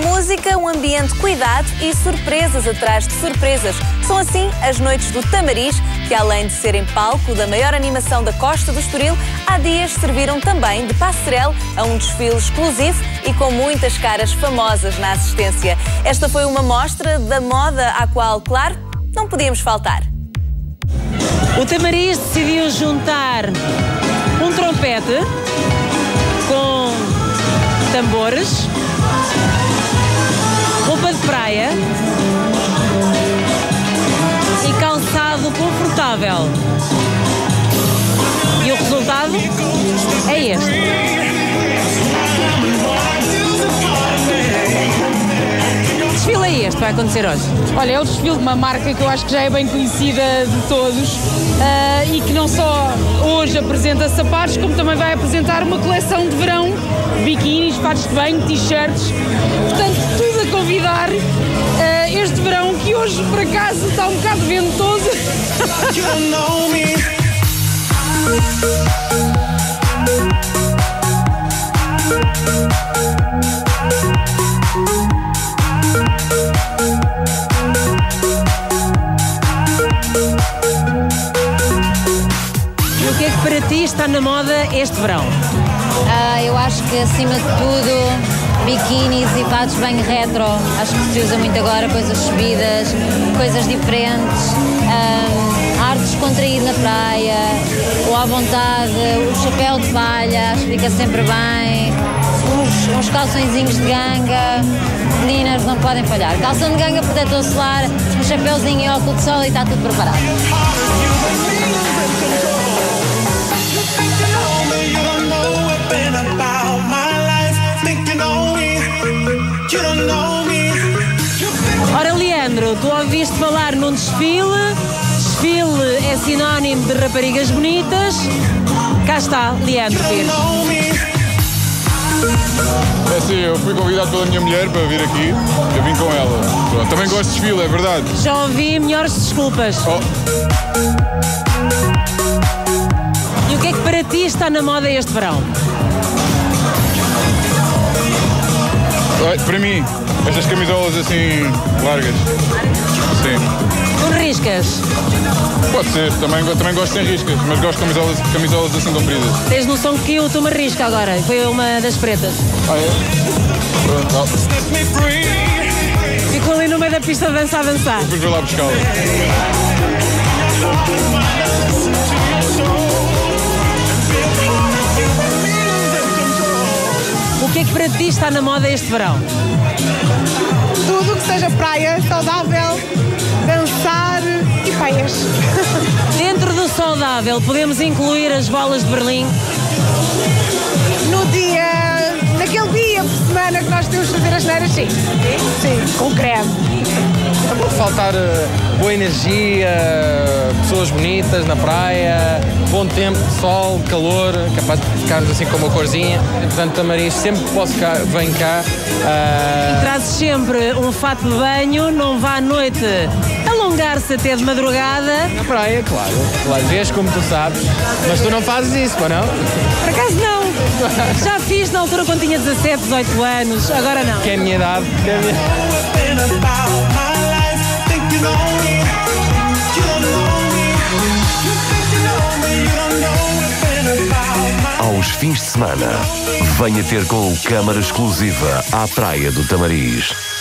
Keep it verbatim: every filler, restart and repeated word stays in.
música, um ambiente cuidado e surpresas atrás de surpresas. São assim as noites do Tamariz, que além de serem palco da maior animação da Costa do Estoril, há dias serviram também de passarela a um desfile exclusivo e com muitas caras famosas na assistência. Esta foi uma mostra da moda à qual, claro, não podíamos faltar. O Tamariz decidiu juntar um trompete com tambores, roupa de praia e calçado confortável. E o resultado é este. Que desfile é este que vai acontecer hoje? Olha, é o desfile de uma marca que eu acho que já é bem conhecida de todos uh, e que não só hoje apresenta sapatos, como também vai apresentar uma coleção de verão, biquínis, fatos de banho, t-shirts, portanto tudo a convidar uh, este verão que hoje por acaso está um bocado ventoso. O que é que para ti está na moda este verão? Ah, eu acho que acima de tudo biquínis e fatos bem retro, acho que se usa muito agora, coisas subidas, coisas diferentes, um, ar descontraído na praia, ou à vontade, o chapéu de palha, acho que fica sempre bem, uns, uns calçõezinhos de ganga, meninas não podem falhar. Calção de ganga, protetor solar, um chapéuzinho e óculos de sol e está tudo preparado. Ora, Leandro, tu ouviste falar num desfile, desfile é sinónimo de raparigas bonitas, cá está, Leandro Pires. É assim, eu fui convidado pela minha mulher para vir aqui, eu vim com ela. Pronto, também gosto de desfile, é verdade. Já ouvi melhores desculpas. Oh. E o que é que para ti está na moda este verão? Para mim, estas camisolas assim, largas. Sim. Com riscas? Pode ser, também, também gosto sem riscas, mas gosto de camisolas, camisolas assim compridas. Tens noção que eu estou uma risca agora, foi uma das pretas. Ah, é? Pronto, ficou ali no meio da pista de dança a dançar. Depois vou lá buscá-la. O que é que para ti está na moda este verão? Tudo que seja praia, saudável, dançar e praias. Dentro do saudável, podemos incluir as bolas de Berlim? No dia, naquele dia por semana que nós temos de fazer as neiras, sim. Sim, com creme. Não pode faltar uh, boa energia, pessoas bonitas na praia, bom tempo, sol, calor, capaz de ficarmos assim com uma corzinha. E, portanto, Tamariz, sempre que posso cá, vem cá. Uh... E trazes sempre um fato de banho, não vá à noite alongar-se até de madrugada. Na praia, claro. Claro, vês como tu sabes. Mas tu não fazes isso, pô, não? Por acaso não. Já fiz na altura quando tinha dezassete, dezoito anos, agora não. Que é a minha idade. Que é a minha... Aos fins de semana, venha ter com o Câmara Exclusiva à Praia do Tamariz.